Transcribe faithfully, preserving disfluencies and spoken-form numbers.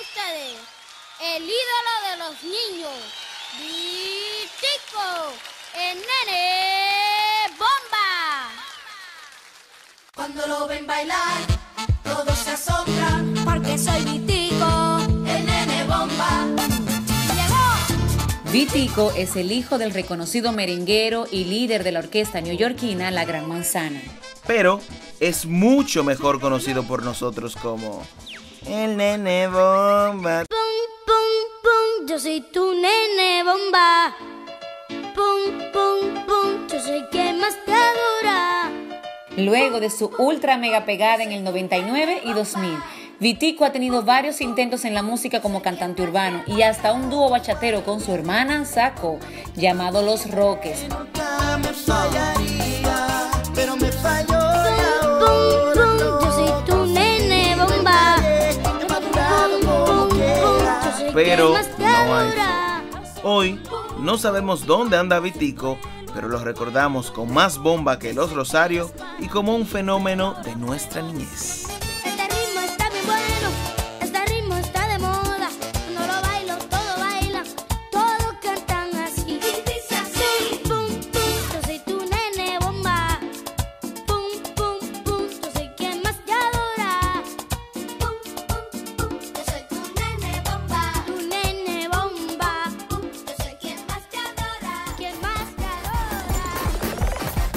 ustedes, el ídolo de los niños, Vitico, el nene bomba. Cuando lo ven bailar, todos se asombran, Porque soy Vitico, el nene bomba. llegó. Vitico es el hijo del reconocido merenguero y líder de la orquesta neoyorquina La Gran Manzana. Pero es mucho mejor conocido por nosotros como el nene bomba. Pum, pum, pum, yo soy tu nene bomba. Pum, pum, pum, yo soy quien más te adora. Luego de su ultra mega pegada en el noventa y nueve y dos mil, Vitico ha tenido varios intentos en la música como cantante urbano y hasta un dúo bachatero con su hermana Saco, llamado Los Roques. Nunca me fallaría, pero me falló. Pum, pum, yo soy tu nene bomba. Pum, pum, pum, yo soy Pero quien más te no hay adora. Hoy no sabemos dónde anda Vitico, pero lo recordamos con más bomba que Los Rosario y como un fenómeno de nuestra niñez.